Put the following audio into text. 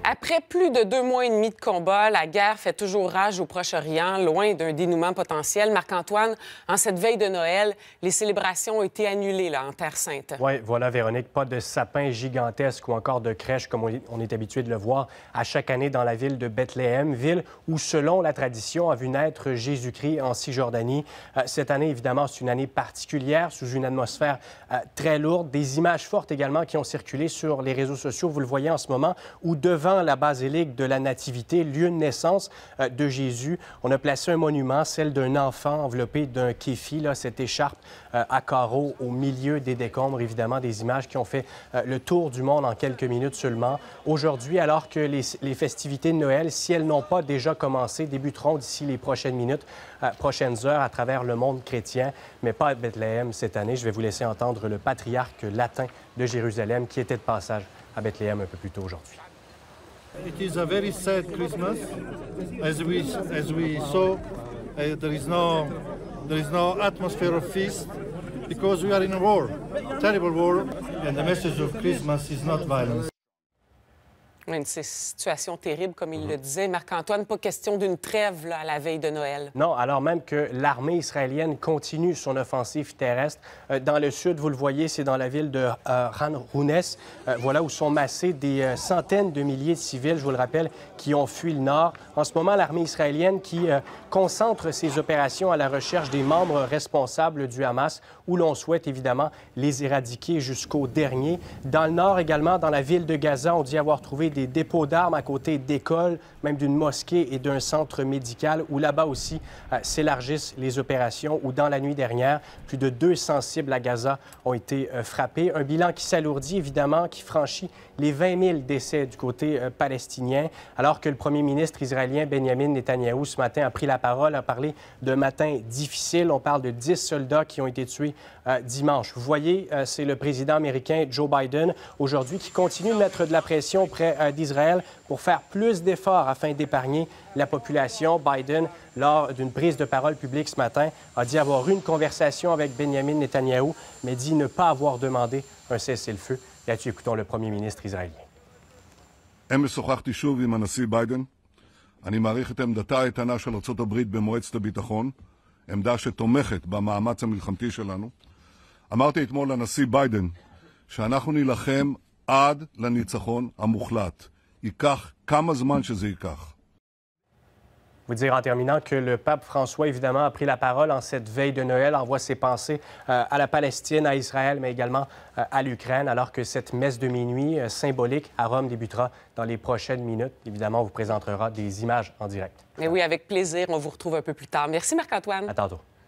Après plus de 2 mois et demi de combat, la guerre fait toujours rage au Proche-Orient, loin d'un dénouement potentiel. Marc-Antoine, en cette veille de Noël, les célébrations ont été annulées là, en Terre Sainte. Oui, voilà, Véronique, pas de sapin gigantesque ou encore de crèche comme on est habitué de le voir à chaque année dans la ville de Bethléem, ville où, selon la tradition, a vu naître Jésus-Christ en Cisjordanie. Cette année, évidemment, c'est une année particulière, sous une atmosphère très lourde. Des images fortes également qui ont circulé sur les réseaux sociaux, vous le voyez en ce moment, où devant la basilique de la Nativité, lieu de naissance de Jésus, on a placé un monument, celle d'un enfant enveloppé d'un kéfi, là, cette écharpe à carreaux au milieu des décombres, évidemment, des images qui ont fait le tour du monde en quelques minutes seulement. Aujourd'hui, alors que les festivités de Noël, si elles n'ont pas déjà commencé, débuteront d'ici les prochaines minutes, prochaines heures à travers le monde chrétien, mais pas à Bethléem cette année. Je vais vous laisser entendre le patriarche latin de Jérusalem qui était de passage à Bethléem un peu plus tôt aujourd'hui. It is a very sad Christmas, as we saw. There is no atmosphere of feast because we are in a war, terrible war, and the message of Christmas is not violence. Une situation terrible, comme il le disait. Marc-Antoine, pas question d'une trêve là, à la veille de Noël. Non, alors même que l'armée israélienne continue son offensive terrestre. Dans le sud, vous le voyez, c'est dans la ville de Khan Younes, voilà où sont massés des centaines de milliers de civils, je vous le rappelle, qui ont fui le nord. En ce moment, l'armée israélienne qui concentre ses opérations à la recherche des membres responsables du Hamas, où l'on souhaite évidemment les éradiquer jusqu'au dernier. Dans le nord également, dans la ville de Gaza, on dit avoir trouvé des dépôts d'armes à côté d'écoles, même d'une mosquée et d'un centre médical, où là-bas aussi s'élargissent les opérations, où dans la nuit dernière, plus de 200 cibles à Gaza ont été frappées. Un bilan qui s'alourdit, évidemment, qui franchit les 20 000 décès du côté palestinien, alors que le premier ministre israélien Benjamin Netanyahou, ce matin, a pris la parole, a parlé d'un matin difficile. On parle de 10 soldats qui ont été tués dimanche. Vous voyez, c'est le président américain Joe Biden, aujourd'hui, qui continue de mettre de la pression auprès d'Israël pour faire plus d'efforts afin d'épargner la population. Biden, lors d'une prise de parole publique ce matin, a dit avoir eu une conversation avec Benjamin Netanyahou, mais dit ne pas avoir demandé un cessez-le-feu. Là-dessus, écoutons le premier ministre israélien. אמש שוחחתי שוב עם הנשיא ביידן. אני מעריך את עמדתה האיתנה של ארצות הברית במועצת הביטחון, עמדה שתומכת במאמץ המלחמתי שלנו. אמרתי אתמול לנשיא ביידן שאנחנו נילחם עד לניצחון המוחלט. ייקח כמה זמן שזה ייקח. Vous dire en terminant que le pape François, évidemment, a pris la parole en cette veille de Noël, envoie ses pensées à la Palestine, à Israël, mais également à l'Ukraine, alors que cette messe de minuit symbolique à Rome débutera dans les prochaines minutes. Évidemment, on vous présentera des images en direct. Mais oui, avec plaisir. On vous retrouve un peu plus tard. Merci, Marc-Antoine. À tantôt.